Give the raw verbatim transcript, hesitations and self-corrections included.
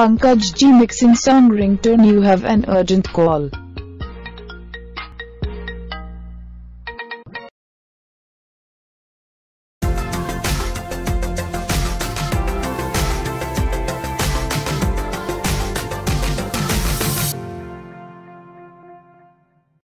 Pankaj ji, mixing song ringtone. You have an urgent call.